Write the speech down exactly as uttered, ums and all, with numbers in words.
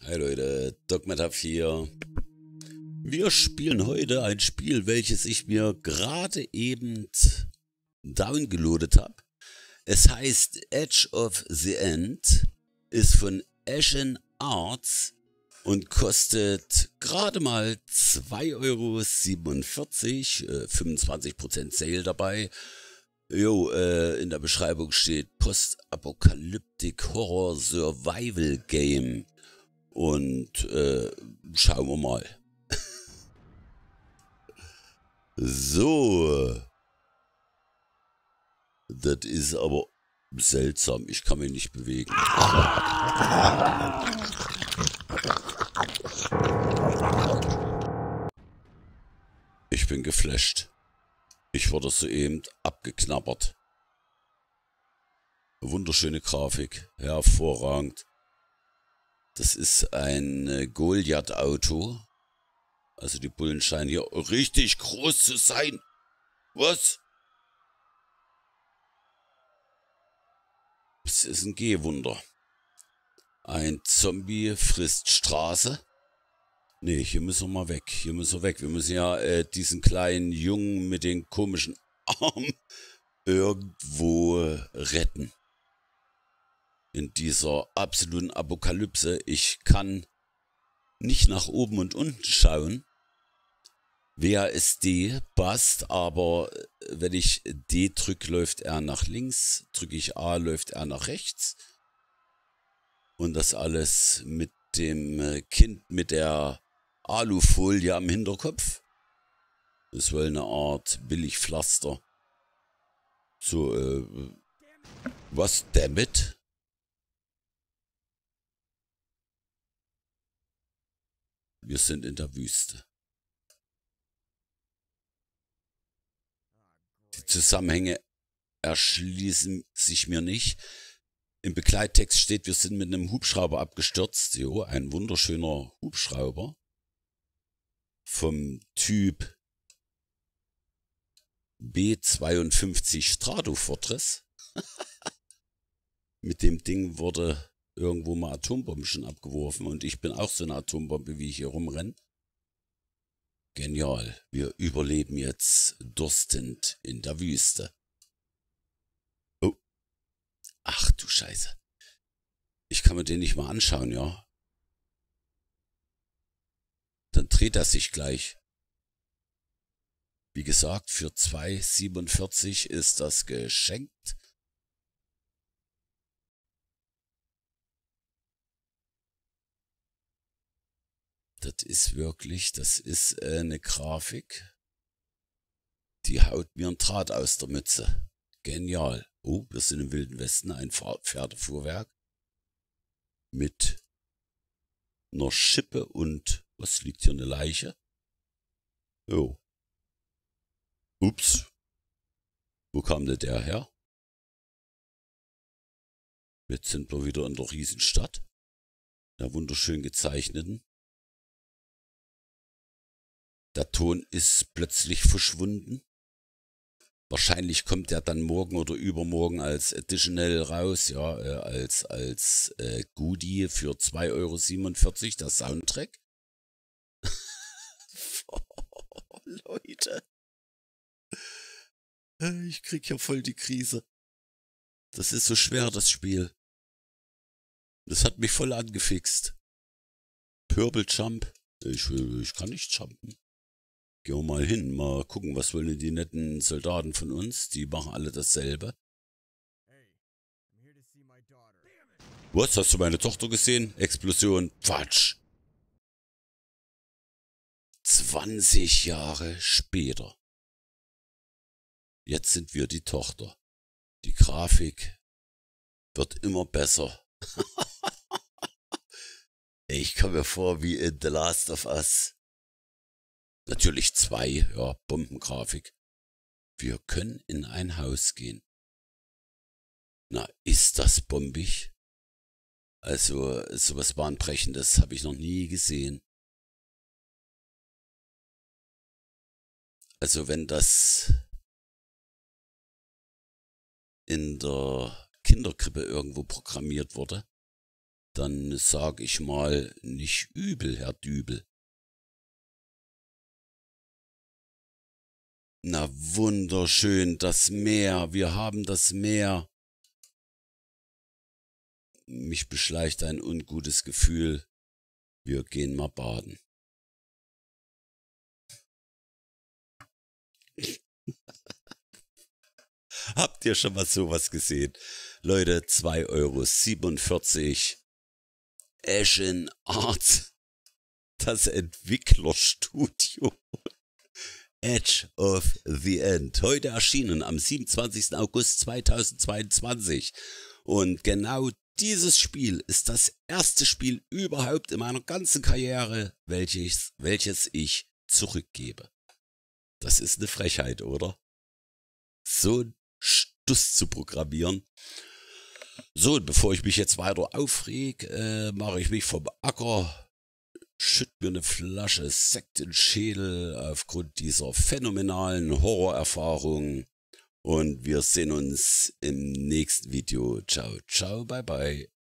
Hi Leute, Dogmataf hier. Wir spielen heute ein Spiel, welches ich mir gerade eben downgeloadet habe. Es heißt Edge of the End, ist von Ashen Arts und kostet gerade mal zwei Euro siebenundvierzig, äh, fünfundzwanzig Prozent Sale dabei. Jo, äh, in der Beschreibung steht Post-Apokalyptic Horror Survival Game. Und äh, schauen wir mal. So. Das ist aber seltsam. Ich kann mich nicht bewegen. Ich bin geflasht. Ich wurde soeben abgeknabbert. Wunderschöne Grafik. Hervorragend. Das ist ein Goliath-Auto. Also die Bullen scheinen hier richtig groß zu sein. Was? Das ist ein Gehwunder. Ein Zombie frisst Straße. Nee, hier müssen wir mal weg. Hier müssen wir weg. Wir müssen ja äh, diesen kleinen Jungen mit den komischen Armen irgendwo retten. In dieser absoluten Apokalypse. Ich kann nicht nach oben und unten schauen. W A S D passt, aber wenn ich D drücke, läuft er nach links. Drücke ich A, läuft er nach rechts. Und das alles mit dem Kind mit der Alufolie am Hinterkopf. Das ist wohl eine Art Billigpflaster. So, äh, was damit? Wir sind in der Wüste. Die Zusammenhänge erschließen sich mir nicht. Im Begleittext steht, wir sind mit einem Hubschrauber abgestürzt. Jo, ein wunderschöner Hubschrauber. Vom Typ B zweiundfünfzig Stratofortress. Mit dem Ding wurde irgendwo mal Atombomben schon abgeworfen und ich bin auch so eine Atombombe, wie ich hier rumrenne. Genial, wir überleben jetzt durstend in der Wüste. Oh, ach du Scheiße. Ich kann mir den nicht mal anschauen, ja. Dann dreht er sich gleich. Wie gesagt, für zwei Euro siebenundvierzig ist das geschenkt. Das ist wirklich, das ist eine Grafik, die haut mir ein Draht aus der Mütze. Genial. Oh, wir sind im Wilden Westen, ein Pferdefuhrwerk mit einer Schippe und, was liegt hier, eine Leiche? Oh. Ups. Wo kam denn der her? Jetzt sind wir wieder in der Riesenstadt, der wunderschön gezeichneten. Der Ton ist plötzlich verschwunden. Wahrscheinlich kommt er dann morgen oder übermorgen als Additional raus, ja, äh, als, als äh, Goodie für zwei Euro siebenundvierzig, der Soundtrack. Oh, Leute. Ich krieg ja voll die Krise. Das ist so schwer, das Spiel. Das hat mich voll angefixt. Purple Jump. Ich, ich kann nicht jumpen. Gehen wir mal hin, mal gucken, was wollen die netten Soldaten von uns. Die machen alle dasselbe. Was, hast du meine Tochter gesehen? Explosion, Quatsch. zwanzig Jahre später. Jetzt sind wir die Tochter. Die Grafik wird immer besser. Ich komme mir vor wie in The Last of Us. Natürlich zwei, ja, Bombengrafik. Wir können in ein Haus gehen. Na, ist das bombig? Also, sowas Bahnbrechendes habe ich noch nie gesehen. Also, wenn das in der Kinderkrippe irgendwo programmiert wurde, dann sag ich mal nicht übel, Herr Dübel. Na wunderschön, das Meer, wir haben das Meer. Mich beschleicht ein ungutes Gefühl. Wir gehen mal baden. Habt ihr schon mal sowas gesehen? Leute, zwei Euro siebenundvierzig. Ashen Art. Das Entwicklerstudio. Edge of the End. Heute erschienen am siebenundzwanzigsten August zweitausendzweiundzwanzig. Und genau dieses Spiel ist das erste Spiel überhaupt in meiner ganzen Karriere, welches, welches ich zurückgebe. Das ist eine Frechheit, oder? So ein Stuss zu programmieren. So, und bevor ich mich jetzt weiter aufreg, äh, mache ich mich vom Acker, schütt mir eine Flasche Sekt in den Schädel aufgrund dieser phänomenalen Horrorerfahrung. Und wir sehen uns im nächsten Video. Ciao, ciao, bye, bye.